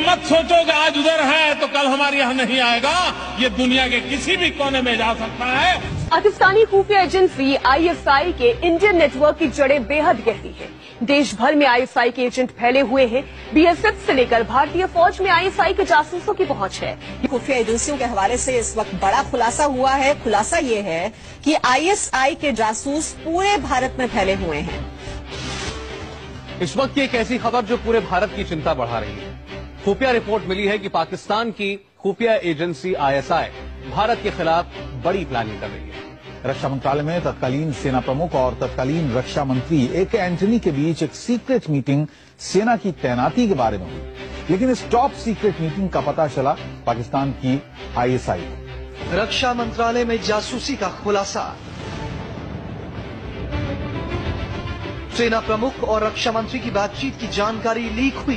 मत सोचो कि आज उधर है तो कल हमारे यहाँ नहीं आएगा। ये दुनिया के किसी भी कोने में जा सकता है। पाकिस्तानी खुफिया एजेंसी आईएसआई के इंडियन नेटवर्क की जड़ें बेहद गहरी है। देश भर में आईएसआई के एजेंट फैले हुए हैं। बीएसएफ से लेकर भारतीय फौज में आईएसआई के जासूसों की पहुंच है। खुफिया एजेंसियों के हवाले से इस वक्त बड़ा खुलासा हुआ है। खुलासा ये है कि आईएसआई के जासूस पूरे भारत में फैले हुए हैं। इस वक्त की एक ऐसी खबर जो पूरे भारत की चिंता बढ़ा रही है। खुफिया रिपोर्ट मिली है कि पाकिस्तान की खुफिया एजेंसी आईएसआई भारत के खिलाफ बड़ी प्लानिंग कर रही है। रक्षा मंत्रालय में तत्कालीन सेना प्रमुख और तत्कालीन रक्षा मंत्री ए.के. एंटनी के बीच एक सीक्रेट मीटिंग सेना की तैनाती के बारे में हुई, लेकिन इस टॉप सीक्रेट मीटिंग का पता चला पाकिस्तान की आईएसआई को। रक्षा मंत्रालय में जासूसी का खुलासा। सेना प्रमुख और रक्षा मंत्री की बातचीत की जानकारी लीक हुई।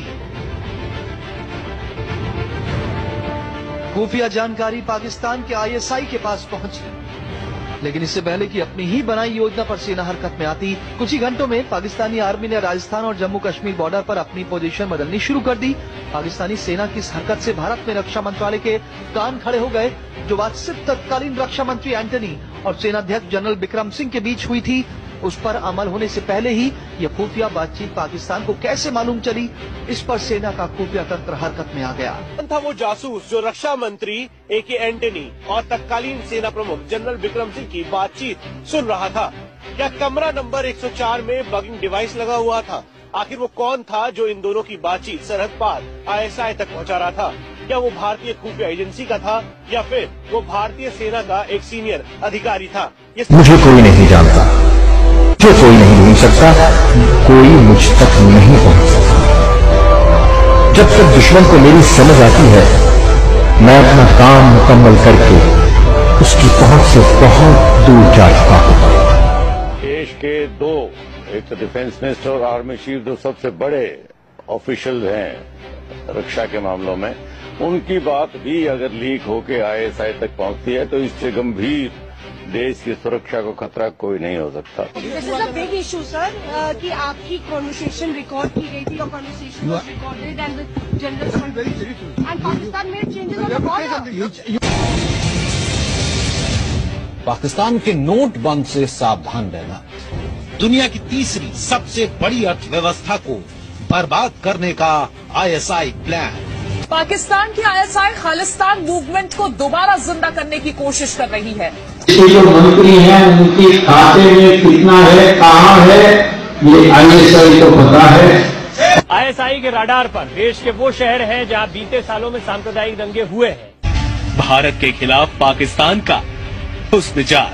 खुफिया जानकारी पाकिस्तान के आईएसआई के पास पहुंची, लेकिन इससे पहले कि अपनी ही बनाई योजना पर सेना हरकत में आती, कुछ ही घंटों में पाकिस्तानी आर्मी ने राजस्थान और जम्मू कश्मीर बॉर्डर पर अपनी पोजीशन बदलनी शुरू कर दी। पाकिस्तानी सेना की इस हरकत से भारत में रक्षा मंत्रालय के कान खड़े हो गए। जो बात सिर्फ तत्कालीन रक्षा मंत्री एंटनी और सेनाध्यक्ष जनरल बिक्रम सिंह के बीच हुई थी, उस पर अमल होने से पहले ही यह खुफिया बातचीत पाकिस्तान को कैसे मालूम चली, इस पर सेना का खुफिया तंत्र हरकत में आ गया। था वो जासूस जो रक्षा मंत्री ए.के. एंटनी और तत्कालीन सेना प्रमुख जनरल बिक्रम सिंह की बातचीत सुन रहा था। क्या कमरा नंबर 104 में बगिंग डिवाइस लगा हुआ था? आखिर वो कौन था जो इन दोनों की बातचीत सरहद पार आईएसआई तक पहुंचा रहा था? क्या वो भारतीय खुफिया एजेंसी का था या फिर वो भारतीय सेना का एक सीनियर अधिकारी था? मुझे कोई नहीं जानता, जो कोई नहीं ढूंढ सकता, कोई मुझ तक नहीं पहुंच सकता। जब तक दुश्मन को मेरी समझ आती है, मैं अपना काम मुकम्मल करके उसकी पहुंच से बहुत दूर जा चुका हूं। देश के दो, एक तो डिफेंस मिनिस्टर और आर्मी चीफ, जो सबसे बड़े ऑफिशियल हैं रक्षा के मामलों में, उनकी बात भी अगर लीक होकर आईएसआई तक पहुंचती है तो इससे गंभीर देश की सुरक्षा को खतरा कोई नहीं हो सकता। This is a big issue sir कि आपकी कॉन्वर्सेशन रिकॉर्ड की गई थी और conversation was recorded and with general and Pakistan made changes on the border. Pakistan के नोट बंद से सावधान रहना। दुनिया की तीसरी सबसे बड़ी अर्थव्यवस्था को बर्बाद करने का आईएसआई प्लान। पाकिस्तान की आईएसआई खालिस्तान मूवमेंट को दोबारा जिंदा करने की कोशिश कर रही है। जो मंत्री हैं उनके खाते में कितना है, कहाँ है, ये आईएसआई को पता है। आईएसआई के राडार पर देश के वो शहर हैं जहां बीते सालों में सांप्रदायिक दंगे हुए हैं। भारत के खिलाफ पाकिस्तान का हुस्न जाल।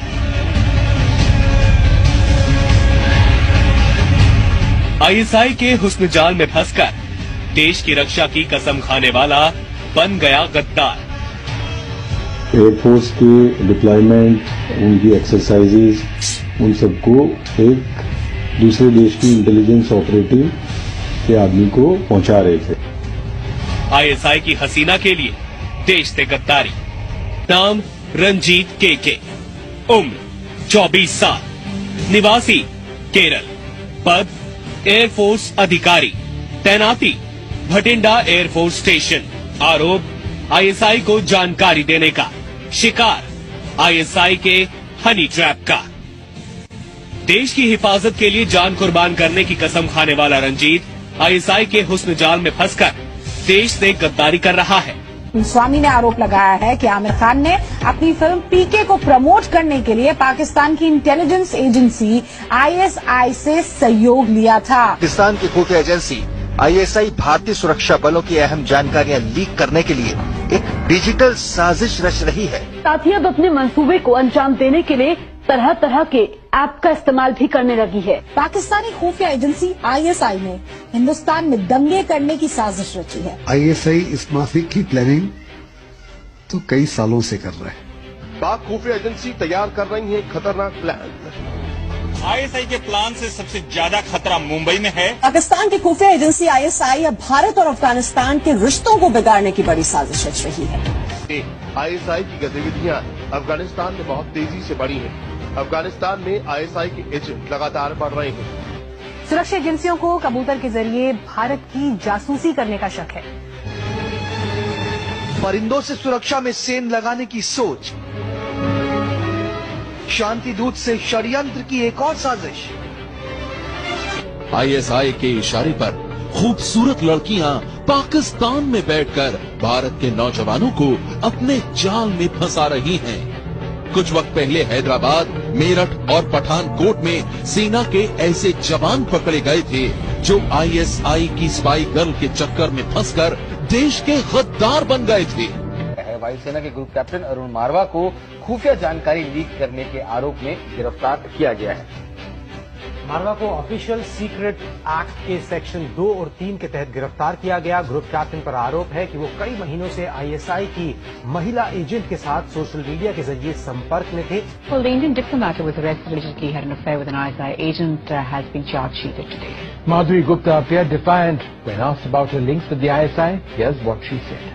आईएसआई के हुस्न जाल में फंसकर देश की रक्षा की कसम खाने वाला बन गया गद्दार। एयरफोर्स के डिप्लॉयमेंट, उनकी एक्सरसाइजेज, उन सबको एक दूसरे देश की इंटेलिजेंस ऑपरेटिव के आदमी को पहुंचा रहे थे। आईएसआई की हसीना के लिए देश से गद्दारी। नाम रंजीत के। उम्र 24 साल। निवासी केरल। पद एयरफोर्स अधिकारी। तैनाती भटिंडा एयरफोर्स स्टेशन। आरोप आईएसआई को जानकारी देने का। शिकार आईएसआई के हनी ट्रैप का। देश की हिफाजत के लिए जान कुर्बान करने की कसम खाने वाला रंजीत आईएसआई के हुस्न जाल में फंसकर देश से गद्दारी कर रहा है। स्वामी ने आरोप लगाया है कि आमिर खान ने अपनी फिल्म पीके को प्रमोट करने के लिए पाकिस्तान की इंटेलिजेंस एजेंसी आईएसआई से सहयोग लिया था। पाकिस्तान की खुफिया एजेंसी आईएसआई भारतीय सुरक्षा बलों की अहम जानकारियां लीक करने के लिए एक डिजिटल साजिश रच रही है। साथ ही अब अपने मंसूबे को अंजाम देने के लिए तरह तरह के ऐप का इस्तेमाल भी करने लगी है। पाकिस्तानी खुफिया एजेंसी आईएसआई ने हिंदुस्तान में दंगे करने की साजिश रची है। आईएसआई इस माफिक की प्लानिंग तो कई सालों से कर रहा है। पाक खुफिया एजेंसी तैयार कर रही है खतरनाक प्लान। आईएसआई के प्लान से सबसे ज्यादा खतरा मुंबई में है। पाकिस्तान की खुफिया एजेंसी आईएसआई अब भारत और अफगानिस्तान के रिश्तों को बिगाड़ने की बड़ी साजिश रच रही है। आईएसआई की गतिविधियां अफगानिस्तान में बहुत तेजी से बढ़ी हैं। अफगानिस्तान में आईएसआई के एजेंट लगातार बढ़ रहे हैं। सुरक्षा एजेंसियों को कबूतर के जरिए भारत की जासूसी करने का शक है। परिंदों से सुरक्षा में सेंध लगाने की सोच, शांति दूत से षड्यंत्र की एक और साजिश। आईएसआई के इशारे पर खूबसूरत लड़कियां पाकिस्तान में बैठकर भारत के नौजवानों को अपने जाल में फंसा रही हैं। कुछ वक्त पहले हैदराबाद, मेरठ और पठानकोट में सेना के ऐसे जवान पकड़े गए थे जो आईएसआई की स्पाई गर्ल के चक्कर में फंसकर देश के गद्दार बन गए थे। वायुसेना के ग्रुप कैप्टन अरुण मारवा को खुफिया जानकारी लीक करने के आरोप में गिरफ्तार किया गया है। मारवा को ऑफिशियल सीक्रेट एक्ट के सेक्शन 2 और 3 के तहत गिरफ्तार किया गया। ग्रुप कैप्टन पर आरोप है कि वो कई महीनों से आईएसआई की महिला एजेंट के साथ सोशल मीडिया के जरिए संपर्क में थे। Well, the Indian diplomat who was arrested allegedly had an affair with an ISI agent has been charge sheeted today. Madhuri Gupta appeared defiant when asked about her links with the ISI. Here's what she said.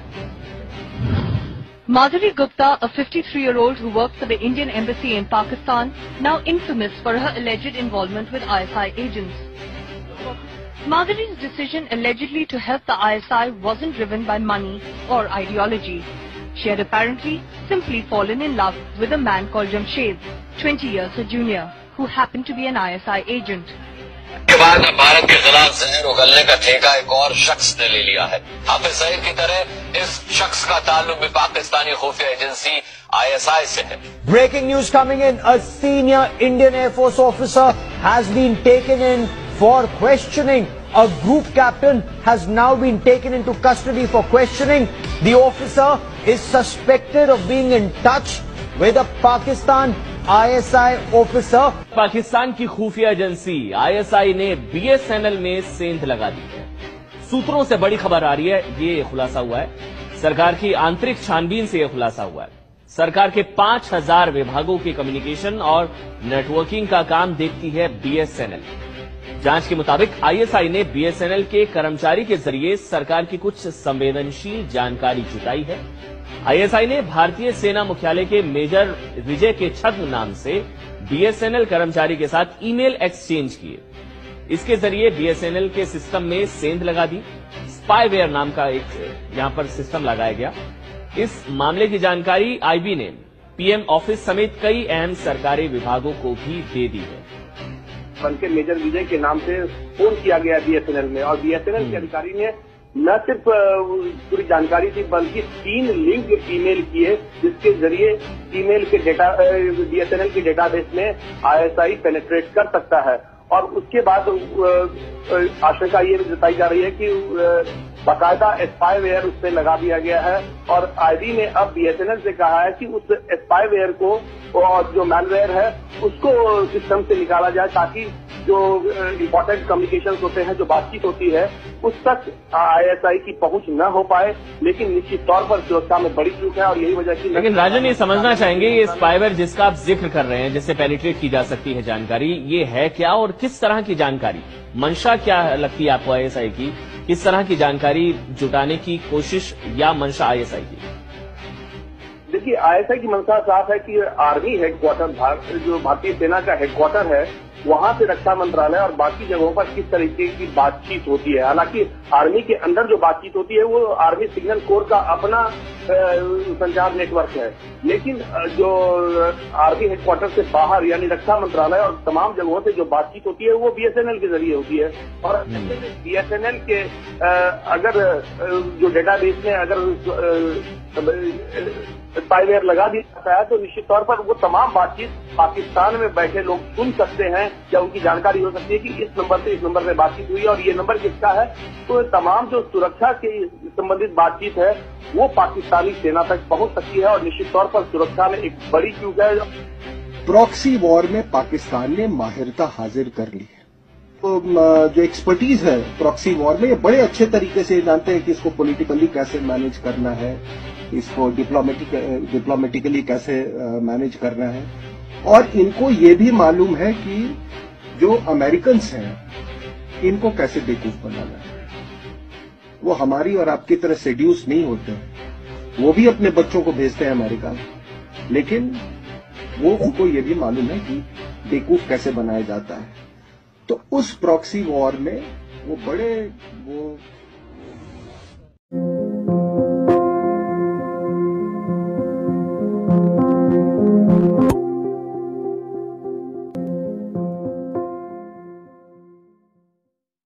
Madhuri Gupta, a 53-year-old who worked for the Indian embassy in Pakistan, now infamous for her alleged involvement with ISI agents. Madhuri's decision allegedly to help the ISI wasn't driven by money or ideology. She had apparently simply fallen in love with a man called Jamshed, 20 years her junior, who happened to be an ISI agent. के बाद भारत के खिलाफ जहर उगलने का ठेका एक और शख्स ने ले लिया है। हाफिज सईद की तरह इस शख्स का ताल्लुक भी पाकिस्तानी खुफिया एजेंसी ISI से है। Breaking news coming in: a senior Indian Air Force officer has been taken in for questioning. A group captain has now been taken into custody for questioning. The officer is suspected of being in touch with a Pakistan ISI officer. Pakistan की खुफिया agency ISI ने BSNL में सेंध लगा दी है। सूत्रों से बड़ी खबर आ रही है, ये खुलासा हुआ है सरकार की आंतरिक छानबीन से, यह खुलासा हुआ है सरकार के 5000 विभागों के कम्युनिकेशन और नेटवर्किंग का काम देखती है BSNL। जांच के मुताबिक ISI ने BSNL के कर्मचारी के जरिए सरकार की कुछ संवेदनशील जानकारी जुटाई है। ISI ने भारतीय सेना मुख्यालय के मेजर विजय के छद्म नाम से BSNL कर्मचारी के साथ ईमेल एक्सचेंज किए। इसके जरिए BSNL के सिस्टम में सेंध लगा दी। स्पाईवेयर नाम का एक यहां पर सिस्टम लगाया गया। इस मामले की जानकारी IB ने PM ऑफिस समेत कई अहम सरकारी विभागों को भी दे दी है। बल्कि मेजर विजय के नाम से फोन किया गया BSNL में, और BSNL के अधिकारी ने न सिर्फ पूरी जानकारी थी बल्कि 3 लिंक ईमेल किए जिसके जरिए ईमेल के डेटा BSNL के डेटाबेस में ISI पेनिट्रेट कर सकता है। और उसके बाद आशंका ये जताई जा रही है कि बाकायदा स्पाईवेयर उस पर लगा दिया गया है, और IB ने अब BSNL से कहा है कि उस स्पाईवेयर को और जो मैलवेयर है उसको सिस्टम से निकाला जाए ताकि जो इम्पोर्टेंट कम्युनिकेशन होते हैं, जो बातचीत होती है, उस तक ISI की पहुंच न हो पाए। लेकिन निश्चित तौर पर सुरक्षा में बड़ी चूक है और यही वजह की। लेकिन राजन, ये समझना चाहेंगे ये स्पाईवेयर जिसका आप जिक्र कर रहे हैं, जिससे पेनिट्रेट की जा सकती है जानकारी, ये है क्या और किस तरह की जानकारी? मंशा क्या लगती है आपको ISI की? किस तरह की जानकारी जुटाने की कोशिश या मंशा ISI की? देखिए, ISI की मंशा साफ है कि आर्मी हेडक्वार्टर, जो भारतीय सेना का हेडक्वार्टर है, वहां से रक्षा मंत्रालय और बाकी जगहों पर किस तरीके की बातचीत होती है। हालांकि आर्मी के अंदर जो बातचीत होती है वो आर्मी सिग्नल कोर का अपना संचार नेटवर्क है, लेकिन जो आर्मी हेडक्वार्टर से बाहर यानी रक्षा मंत्रालय और तमाम जगहों से जो बातचीत होती है वो BSNL के जरिए होती है। और BSNL के अगर जो डेटाबेस में अगर स्पाईवेयर लगा दिया जाता है तो निश्चित तौर पर वो तमाम बातचीत पाकिस्तान में बैठे लोग सुन सकते हैं या उनकी जानकारी हो सकती है कि इस नंबर से इस नंबर पे बातचीत हुई और ये नंबर किसका है। तो तमाम जो सुरक्षा के संबंधित बातचीत है वो पाकिस्तानी सेना तक पहुंच सकती है और निश्चित तौर पर सुरक्षा में एक बड़ी चूक है। प्रॉक्सी वॉर में पाकिस्तान ने माहिरता हाजिर कर ली है। तो जो एक्सपर्टीज है प्रॉक्सी वॉर में, ये बड़े अच्छे तरीके से जानते हैं कि इसको पॉलिटिकली कैसे मैनेज करना है, इसको डिप्लोमेटिकली कैसे मैनेज करना है। और इनको ये भी मालूम है कि जो अमेरिकन्स हैं इनको कैसे बेवकूफ बनाना है। वो हमारी और आपकी तरह सेड्यूस नहीं होते, वो भी अपने बच्चों को भेजते हैं अमेरिका, लेकिन वो उनको ये भी मालूम है कि बेवकूफ कैसे बनाया जाता है। तो उस प्रॉक्सी वॉर में वो बड़े